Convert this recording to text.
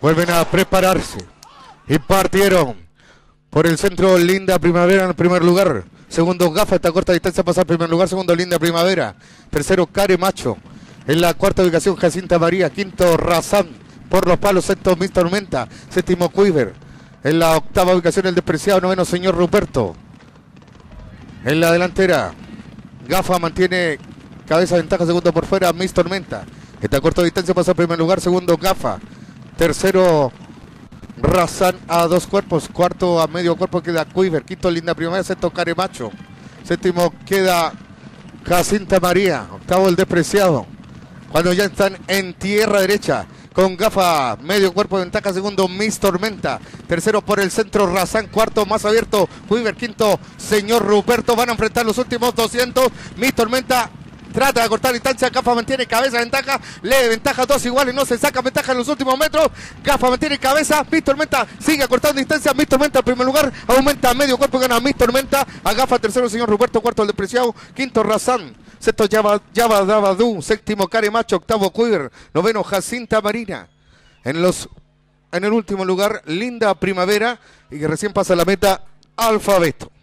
Vuelven a prepararse. Y partieron por el centro Linda Primavera en el primer lugar. Segundo Gafa, esta corta distancia pasa al primer lugar. Segundo Linda Primavera. Tercero Care Macho. En la cuarta ubicación Jacinta María. Quinto Razán por los palos. Sexto Miss Tormenta. Séptimo Quiver. En la octava ubicación el despreciado noveno Señor Ruperto. En la delantera Gafa mantiene cabeza ventaja. Segundo por fuera Miss Tormenta. Esta corta distancia pasa al primer lugar. Segundo Gafa. Tercero Razán a dos cuerpos. Cuarto a medio cuerpo queda Quiver. Quinto Linda Primavera. Sexto Care Macho. Séptimo queda Jacinta María. Octavo el despreciado. Cuando ya están en tierra derecha con Gafa, medio cuerpo de ventaja. Segundo Miss Tormenta. Tercero por el centro Razán. Cuarto más abierto Quiver. Quinto Señor Ruperto. Van a enfrentar los últimos 200. Miss Tormenta trata de cortar distancia. Gafa mantiene cabeza, ventaja. Lee ventaja, dos iguales. No se saca ventaja en los últimos metros. Gafa mantiene cabeza. Miss Tormenta sigue cortando distancia. Miss Tormenta en primer lugar. Aumenta a medio cuerpo. Gana Miss Tormenta. A Gafa, tercero Señor Ruperto. Cuarto el despreciado. Quinto Razán. Sexto Java Dabadú. Séptimo Care Macho. Octavo Quiver. Noveno Jacinta Marina. En el último lugar Linda Primavera. Y que recién pasa la meta Alfabeto.